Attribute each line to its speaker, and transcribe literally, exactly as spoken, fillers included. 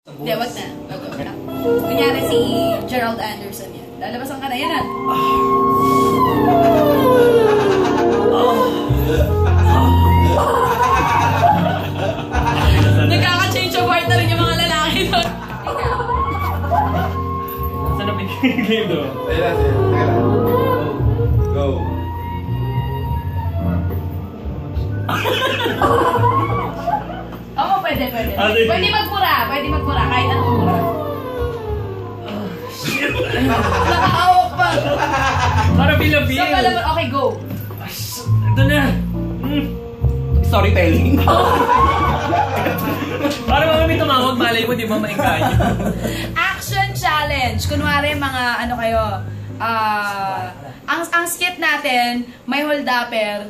Speaker 1: Hindi, wag na. Wag, wag na. Kunyari si Gerald Anderson yan. Lalabasan ka na yan, ah. Nagkaka-change of heart na rin yung mga lalaki doon.
Speaker 2: Saan na pinigil doon?
Speaker 3: Ayun lang, teka lang. Go.
Speaker 1: Oo, pwede, pwede.
Speaker 2: Ah, sige.
Speaker 1: Pwede magmura, pwede magmura, kahit anong mura. Nakahawak pa.
Speaker 2: Para bilabil.
Speaker 1: So, pala mo, okay, go.
Speaker 2: Ito na. Mm.
Speaker 3: Storytelling.
Speaker 2: Para mga may tumawag, malay mo, di ba maingay?
Speaker 1: Action challenge. Kunwari, mga ano kayo, ah... ang, ang skit natin, may hold-upper,